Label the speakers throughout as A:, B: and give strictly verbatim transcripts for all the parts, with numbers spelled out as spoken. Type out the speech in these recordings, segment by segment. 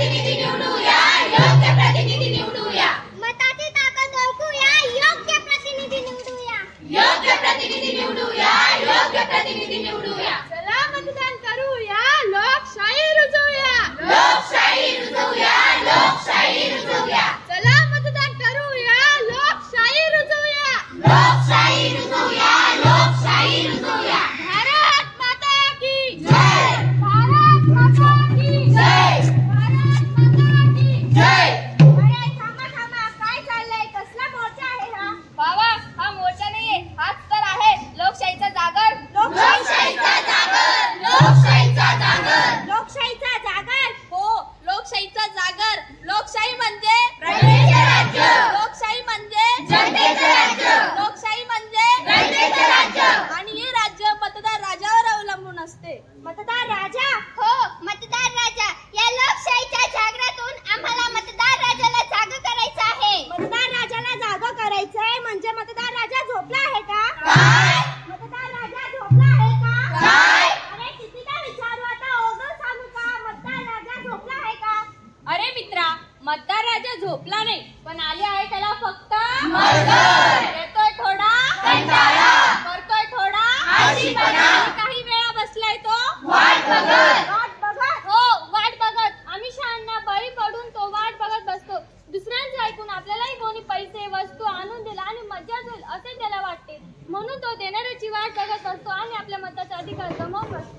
A: प्रतिनिधी निवडूया, योग्य प्रतिनिधी निवडूया.
B: मताची ताकद ओळखूया, योग्य प्रतिनिधी निवडूया.
A: योग्य प्रतिनिधी निवडूया, योग्य प्रतिनिधी निवडूया.
B: चला मतदान करूया, लोकशाही रुजवूया.
A: लोकशाही रुजवूया, लोकशाही रुजवूया.
B: चला मतदान करूया, लोकशाही रुजवूया.
A: लोकशाही रुजवूया, लोकशाही रुजवूया.
B: भारत माता की
A: जय.
B: भारत माता की
A: जय.
B: भारत माता की
A: जय.
B: अरे थांबा थांबा, काय चाललंय? कसला मोर्चा आहे हा?
C: बाबा, हा मोर्चा नाहीये, हाच तर आहे लोकशाहीचा जागर.
A: लोकशाहीचा जागर, लोकशाहीचा जागर.
B: लोकशाहीचा जागर.
C: हो, लोकशाहीचा जागर. लोकशाही म्हणजे
A: प्रजेचे राज्य.
C: लोकशाही म्हणजे
A: जनतेचे राज्य.
C: लोकशाही म्हणजे
A: जनतेचे राज्य.
C: आणि हे राज्य मतदार राजावर अवलंबून असते.
B: मतदार राजा. हो, मतदार राजा. या लोकशाहीच्या जागरातून आम्हाला मतदार राजाला जाग करायचं आहे. मतदार राजाला जाग करायचंय म्हणजे मतदार राजा झोपला आहे का?
A: काय?
B: मतदार राजा झोपला आहे का?
A: काय?
B: अरे कितीदा विचारू, आता ओरडून सांगू का? मतदार राजा झोपला आहे का?
C: अरे मित्रा, मतदार राजा झोपला नाही, पण आले आहे त्याला फक्त
A: मरगळ.
C: येतोय थोडा
A: कंटाळा.
C: करतोय थोडा
A: आळशीपणा.
C: आणि काही वेळा बसलाय तो
A: वाट बघत.
B: वाट बघत.
C: हो, वाट बघत. आम्ही शहाण्णा बळी पडून तो वाट बघत बसतो. दुसऱ्यांचं ऐकून आपल्यालाही कोणी पैसे वस्तू आणून दिला आणि मजा होईल असे त्याला वाटते, म्हणून तो देणाऱ्याची वाट बघत असतो आणि आपल्या मताचा अधिकार गमावून बसतो.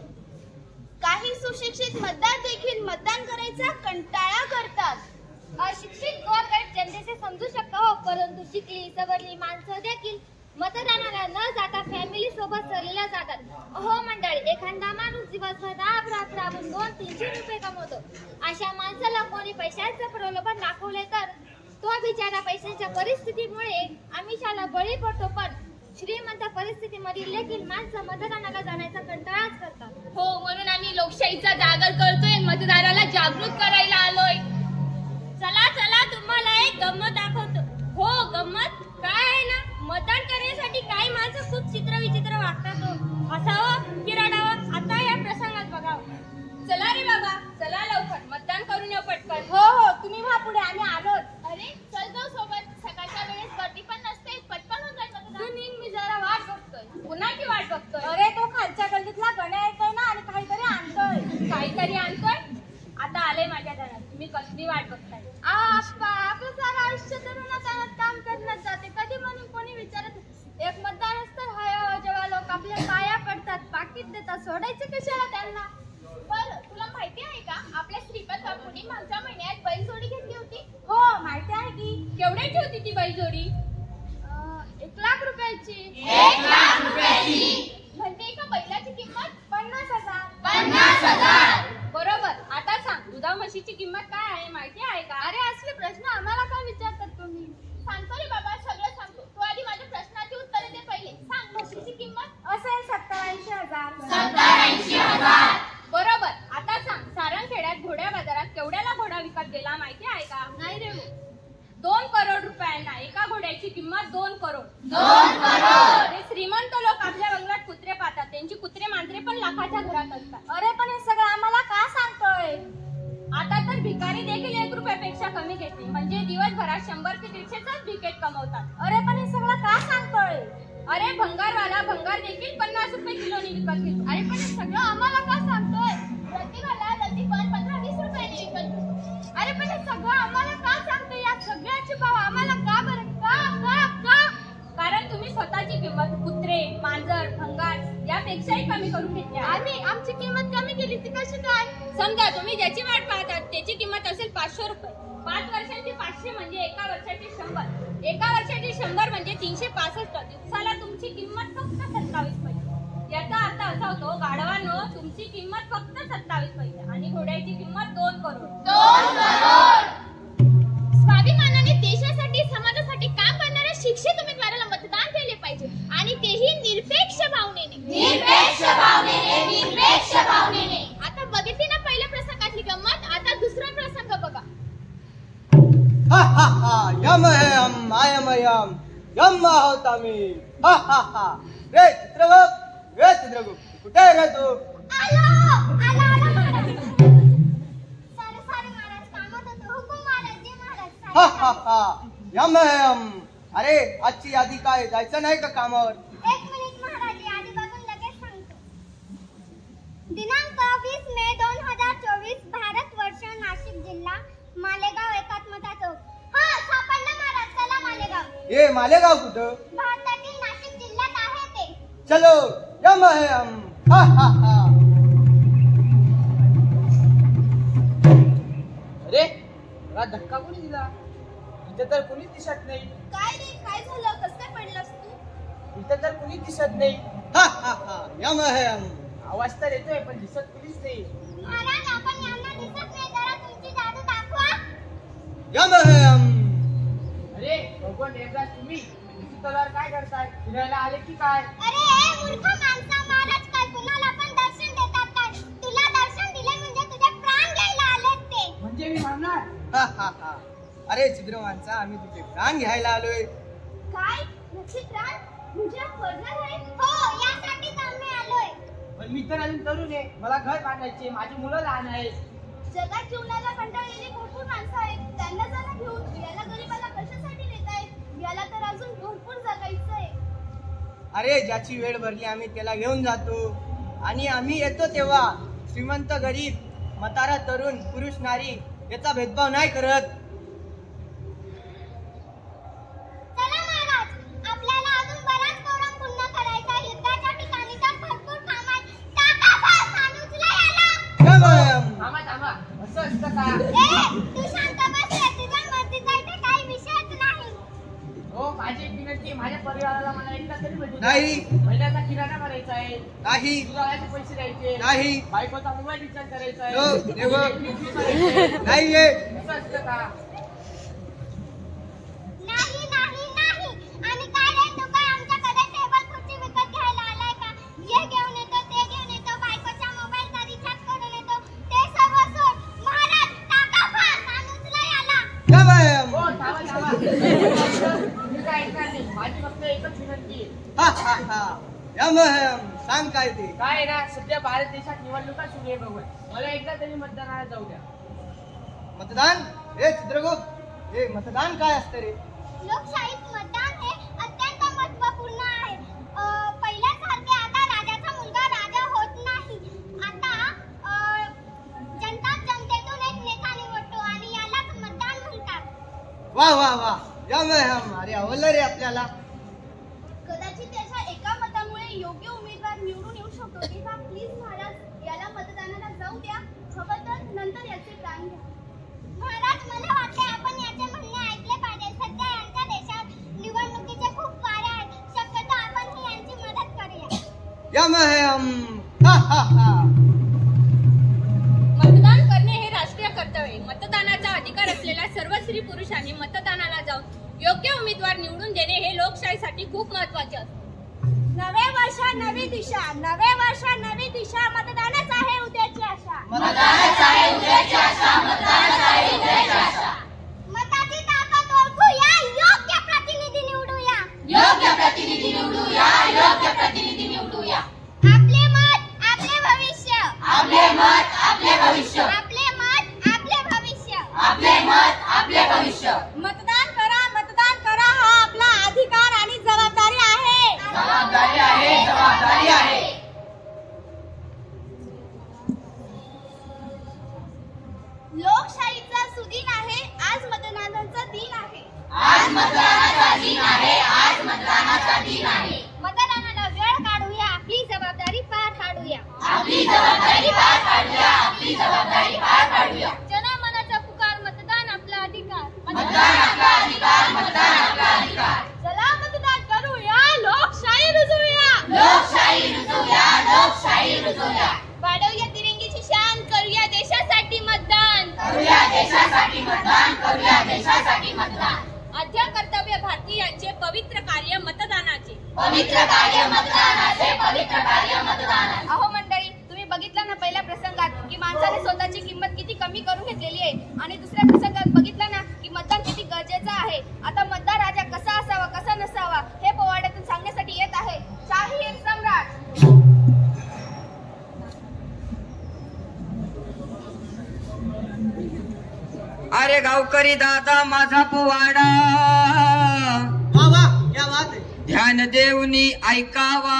B: काही सुशिक्षित मतदार देखील मतदान करायचा कंटाळा करतात.
C: अशिक्षित गोरगरीब जनतेचे समजू शकतो, हो, परंतु शिकली सवरली माणसं देखील मतदानाला न जाता फॅमिली सोबत सरलेल्या जातात. अहो मंडळी, एखादा माणूस दिवसभर राब राब राबून दोन तीनशे रुपये कमवतो. अशा माणसाला कोणी पैशाचं प्रलोभन दाखवले तर तो बिचारा पैशाच्या परिस्थितीमुळे आमिषाला बळी पडतो. पण श्रीमंत परिस्थितीमधील देखील माणसं मतदानाला जाण्याचा कंटाळाच करतात.
D: हो, म्हणून आम्ही लोकशाहीचा जागर करतोय, मतदाराला जागृत करायला आलोय.
C: चला चला, तुम्हाला एक गंमत दाखवतो. हो, गंमत काय आहे ना, मतदान करण्यासाठी काही माणसं खूप चित्र विचित्र वागतात. हसावं की रडावं आता या प्रसंगात बघावं.
D: चला रे बाबा, चला लवकर मतदान करून येऊ पटकन.
C: हो हो, तुम्ही व्हा पुढे, आम्ही आलोच.
D: अरे चल जाऊ सोबत, सकाळच्या वेळेस गर्दी पण नसते, पटकन होऊन जाईल मतदान.
C: तू निघ, मी जरा वाट बघतोय.
D: कुणाची वाट बघतोय?
C: अरे तो खालच्या गल्लीतला गण्या येतोय ना आणि काहीतरी आणतोय.
D: काहीतरी आणतोय. आता आले माझ्या घरात, तुम्ही कसली वाट बघताय?
C: आप्पा, आपलं सारं आयुष्य तरुणात काम करण्यात जाते. कधी म्हणून कोणी विचारत एक मतदान असतं हाय, जेव्हा लोक आपल्या पाया पडतात, पाकिट देतात, सोडायचे कशाला त्यांना?
D: बरं, तुला माहिती आहे का आपल्या श्रीपत बापूंनी मागच्या महिन्यात बैलजोडी घेतली होती?
C: हो, माहिती आहे की.
D: केवढ्याची होती ती बैलजोडी?
C: एक लाख रुपयाची.
A: एक लाख रुपयाची.
D: म्हणजे एका बैलाची किंमत
C: पन्नास हजार.
A: पन्नास हजार.
D: बरोबर. आता सांग, दुधा म्हशीची किंमत काय आहे माहिती आहे का?
C: अरे असले प्रश्न आम्हाला काय विचारतात तुम्ही?
D: सांगतो रे बाबा, सगळं सांगतो. तू आधी माझ्या प्रश्नाची उत्तरे दे पहिले. सांग, म्हशीची किंमत
C: असेल सत्तर ऐंशी हजार.
A: सत्तर ऐंशी हजार.
D: बरोबर. आता सांग, सारंगखेड्यात घोड्या बाजारात केवढ्याला घोडा विकत गेला माहिती आहे का?
C: नाही रे हो.
D: दोन करोड रुपयांना. एका घोड्याची किंमत दोन करोड.
A: दोन करोड.
D: ते श्रीमंत लोक आपल्या बंगल्यात कुत्रे पाहतात, त्यांची कुत्रे मांजरे पण लाखाच्या घरात असतात.
C: अरे पण हे सगळं आम्हाला का सांगतोय?
D: आता तर भिकारी देखील एक रुपयापेक्षा कमी घेते, म्हणजे दिवसभरात शंभर ते दीडशेचाच भिकेट कमवतात.
C: अरे पण हे सगळं का सांगतोय?
D: अरे भंगारवाला भंगार देखील पन्नास रुपये किलोनी विकत घेतो.
C: अरे पण हे सगळं आम्हाला का सांगतोय?
D: प्रतिभाला लती पण पंधरा वीस रुपयाने विकत घेतो.
C: अरे पण हे सगळं आम्हाला का सांगतोय? या सगळ्याचे भाव आम्हाला का बरं? का का का?
D: कारण तुम्ही स्वतःची किंमत कुत्रे मांजर भंगार यापेक्षाही कमी करून घेतली आहे.
C: आम्ही आमची किंमत कमी केली ती कशी काय?
D: समजा तुम्ही ज्याची वाट पाहतात त्याची किंमत असेल पाचशे रुपये. पाच वर्षांची पाचशे म्हणजे एका वर्षाची शंभर. एका वर्षाची शंभर म्हणजे तीनशे पासष्ट. दिवसाला तुमची किंमत फक्त सत्तावीस पैसे. याचा अर्थ असा होतो, गाढवांनो, तुमची किंमत फक्त सत्तावीस पैसे आणि घोड्याची किंमत दोन करोड.
A: दोन करोड.
D: स्वाभिमानाने देशासाठी समाजासाठी काम करणाऱ्या शिक्षित उमेदवाराला मतदान केले पाहिजे आणि तेही निरपेक्ष भावनेने.
A: निरपेक्ष भावनेने. निरपेक्ष भावनेने.
D: आता बघितली ना पहिल्या प्रसंगातली गंमत, आता दुसरा प्रसंग बघा.
E: हा हा हा, यम है हम, आय एम यम, यम आहोत आम्ही. हा हा हा. रे चित्रगुप्त, रे चित्रगुप्त, कुठे रे तू?
B: आलो आलो आलो. सारे सारे महाराज
E: हा हा यम यम. अरे आजची यादी काय, जायचं नाही का कामावर?
B: एक मिनिट महाराज, यादी बघून लगेच सांगतो. दिनांक वीस मे दोन हजार चोवीस, भारत वर्ष, नाशिक जिल्हा, मालेगाव एकात्मता चौक. हा सापडलं महाराज, चला मालेगाव.
E: ए मालेगाव कुठं?
B: भारतातील नाशिक जिल्ह्यात आहे ते.
E: चलो यम यम. हा हा हा.
F: अरे मला धक्का कोणी दिला? इथं तर कोणीच दिसत नाही.
B: काय रे, काय झालं, कसं काय पडलास तू?
F: इथं तर कोणीच दिसत नाही.
E: हा हा हा यम यम.
F: आवाज तर येतोय पण दिसत कोणीच नाही.
B: महाराज, आपण यांना दिसत नाही, जरा तुमची जादू दाखवा.
E: यम यम.
F: अरे भगवान देवदास, तुम्ही तुमची तलवार काय करताय? फिरायला आले की काय?
B: अरे ए मूर्ख माणसा, महाराज काय कुणाला पण दर्शन देतात काय? तुला दर्शन दिले म्हणजे तुझे प्राण घ्यायला आलेत ते.
F: म्हणजे मी म्हणणार.
E: हा हा हा. अरे छिद्र माणसा, आम्ही तुझे प्राण घ्यायला आलोय.
B: काय नक्की प्राण? म्हणजे पडणार आहे? हो, यासाठीच आम्ही आलोय.
F: पण मी तर अजून तरुण आहे, मला घर बांधायचे, माझी मुलं लहान आहेत.
B: जगात जीवनाला कंटाळलेली भरपूर माणसं आहेत, त्यांना जरा घेऊन याला गरीबाला कशासाठी देतायत? याला तर अजून भरपूर जगायचंय.
E: अरे ज्याची वेळ भरली आम्ही त्याला घेऊन जातो, आणि आम्ही येतो तेव्हा श्रीमंत गरीब, म्हातारा तरुण, पुरुष नारी याचा भेदभाव नाही करत.
B: चला महाराज, आपल्याला अजून बराच प्रोग्राम पूर्ण करायचा आहे. युद्धाच्या ठिकाणी तर भरपूर काम आहे. टाका फास आणि उचला याला.
E: यम यम.
F: थांबा थांबा, असं असतं का?
B: ए, तू शांत बस रे, तुझ्या मर्जीचा इथे काही विषयच नाही.
F: हो, माझी एक विनंती आहे, माझ्या परिवाराला मला एकदा तरी भेटू द्या.
E: नाही.
F: महिन्याचा किराणा भरायचा आहे,
E: नाही
F: दुधाचे पैसे द्यायचे,
E: नाही.
F: बायकोचा मोबाईल रिचार्ज करायचा आहे,
E: हो, देव.
F: इलेक्ट्रिक बिल भरायचे.
E: नाहीये.
F: असं असतं का?
B: नाही नाही नाही. आणि काय रे, तू काय आमच्याकडे टेबल खुर्ची विकत घ्यायला आलाय का? ये घेऊन येतो, ते घेऊन येतो, बायकोच्या मोबाईलचा रिचार्ज करून येतो, ते सर्व सोड. महाराज, टाका फास आणि उचला याला.
E: यम यम.
F: हो, थांबा थांबा. मी काय ऐकणार नाही, माझी फक्त एकच विनंती आहे.
E: हा हा हा यम यम. सांग काय ते?
F: काय आहे ना, सध्या भारत देशात निवडणुका सुरू आहे बघून, मला एकदा तरी मतदानाला जाऊ द्या.
E: मतदान? हे चित्रगुप्त, हे मतदान काय असतं रे?
B: लोकशाहीत मतदान हे अत्यंत महत्त्वपूर्ण आहे. अ, पहिल्यासारखे आता राजाचा मुलगा राजा होत नाही. आता अ, जनता जनतेतून एक नेता निवडतो आणि यालाच मतदान म्हणतात.
E: वा वा वा यम यम. अरे आवडलं रे आपल्याला.
B: कदाचित त्याच्या एका मतामुळे योग्य उमेदवार निवडून येऊ शकतो. तेव्हा प्लीज महाराज, याला मतदानाला जाऊ द्या. हवं तर नंतर याचे प्राण घ्या. महाराज, मला वाटते आपण याचे म्हणणे ऐकले पाहिजे. सध्या यांच्या देशात निवडणुकीचे खूप वारे आहेत. शक्यतो आपण ही यांची मदत करूया.
E: यम यम. हा हा हा.
D: मतदान करणे हे राष्ट्रीय कर्तव्य आहे. मतदानाचा अधिकार असलेल्या सर्व स्त्री पुरुषांनी मतदानाला जाऊन योग्य उमेदवार निवडून देणे हे लोकशाहीसाठी खूप महत्त्वाचे असते.
B: नवे वर्ष नवी दिशा, नवे वर्ष नवी दिशा, मतदानच आहे उद्याची आशा.
A: मतदानच आहे उद्याची आशा, मतदानच आहे उद्याची आशा.
B: मताची ताकद ओळखूया, योग्य प्रतिनिधी निवडूया.
A: योग्य प्रतिनिधी निवडूया, योग्य प्रतिनिधी निवडूया.
B: आपले मत आपले भविष्य.
A: आपले मत आपले भविष्य.
B: आपले मत आपले भविष्य.
A: आपले मत आपले भविष्य.
B: मतदान करा, मतदान करा, हा आपला अधिकार आणि जबाबदारी आहे.
A: जबाबदारी आहे, जबाबदारी आहे.
B: लोकशाहीचा सुदिन आहे, आज मतदानाचा दिन आहे.
A: आज मतदानाचा दिन आहे, आज मतदानाचा दिन आहे.
B: मतदानाला वेळ काढूया, आपली जबाबदारी पार पाडूया.
A: आपली जबाबदारी पार पाडूया, आपली जबाबदारी पार पाडूया.
C: जनमनाचा पुकार, मतदान आपला अधिकार.
A: मतदान आपला अधिकार, मतदान आपला अधिकार.
C: चला मतदान करूया, लोकशाही रुजवूया.
A: लोकशाही रुजवूया, लोकशाही रुजवूया.
C: वाढवूया तिरंगीची शान, करूया देशासाठी मतदान.
A: करूया देशासाठी मतदान, करूया देशासाठी मतदान.
D: आद्य कर्तव्य भारतीयांचे पवित्र कार्य मतदानाचे.
A: पवित्र कार्य मतदानाचे, पवित्र कार्य मतदानाचे.
C: अहो मंडळी, तुम्ही बघितलं ना पहिल्या प्रसंगात की माणसाने स्वतःची किंमत किती कमी करून घेतलेली आहे, आणि दुसऱ्या प्रसंगात बघितलं ना की मतदान किती गरजेचं आहे. आता मतदार राजा कसा असावा कसा नसावा हे पोवाड्यातून सांगण्यासाठी येत आहे शाहीर सम्राट.
G: अरे अरे गावकरी दादा माझा पोवाडा
E: वा वा क्या बात आहे.
G: ध्यान देऊनी ऐकावा.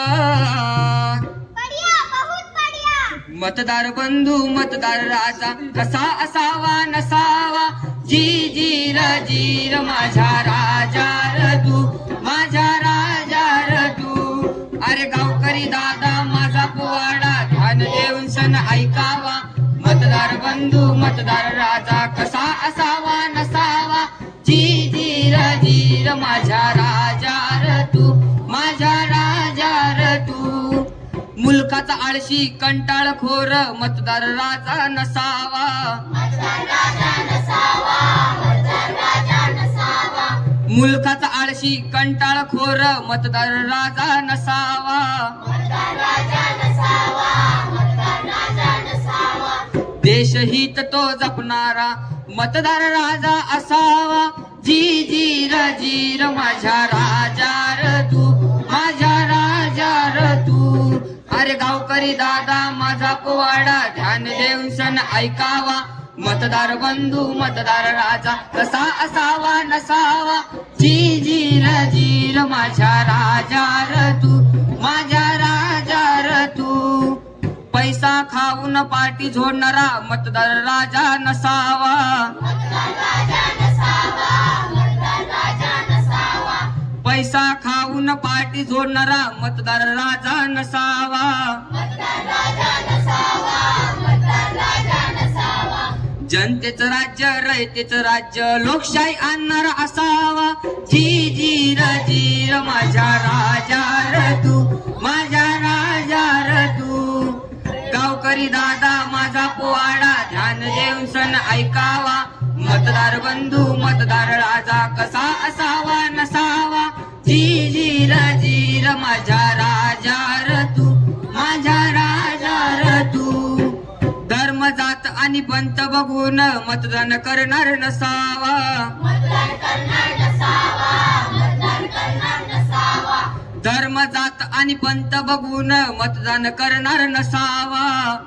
B: बढिया, बहुत बढिया.
G: मतदार बंधू मतदार राजा कसा असावा नसावा. जी जी र जी र माझ्या राजा र तू, माझ्या राजा र तू. अरे गावकरी दादा माझा पोवाडा ध्यान देऊन सण ऐकावा. मतदार बंधू मतदार राजा कसा असावा नसावा. जी जी र जी र माझ्या राजा र तू, माझ्या राजा र तू. मुलकाचा आळशी कंटाळ खोर मतदार राजा नसावा. मुलकाचा आळशी कंटाळ खोर मतदार राजा नसावा. देशहित तो जपणारा मतदार राजा असावा. जी जी र जी र माझ्या राजा र तू, माझ्या राजा र तू. अरे गावकरी दादा माझा पोवाडा ध्यान देऊन सण ऐकावा. मतदार बंधू मतदार राजा कसा असावा नसावा. जी जी र जी र माझ्या राजा र तू, माझ्या राजा र तू. पैसा खाऊन पार्टी झोडणारा मतदार राजा नसावा. पैसा खाऊन पार्टी झोडणारा मतदार राजा नसावा. जनतेचं राज्य रयतेचं राज्य लोकशाही आणणारा असावा. जी जी र जी र माझ्या राजा र तू, माझ्या राजा र तू. गावकरी दादा माझा पोवाडा ध्यान देऊन सण ऐकावा. मतदार बंधू मतदार राजा कसा असावा नसावा. जी जी र जी र माझ्या राजा र तू, माझ्या राजा र तू. धर्म जात आणि पंथ बघून मतदान करणार नसावा. धर्म जात आणि पंथ बघून मतदान करणार नसावा.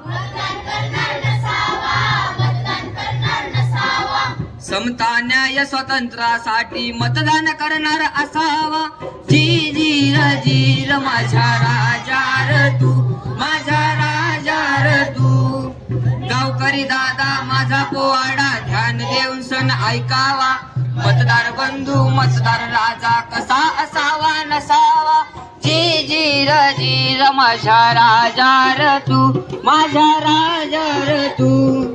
G: समता न्याय स्वातंत्र्यासाठी मतदान करणार असावा. जी जी र जी र माझ्या राजा र तू, माझ्या राजा र तू. गावकरी दादा माझा पोवाडा ध्यान देऊन सण ऐकावा. मतदार बंधू मतदार राजा कसा असावा नसावा. जी जी र जी र माझ्या राजा र तू, माझ्या राजा र तू.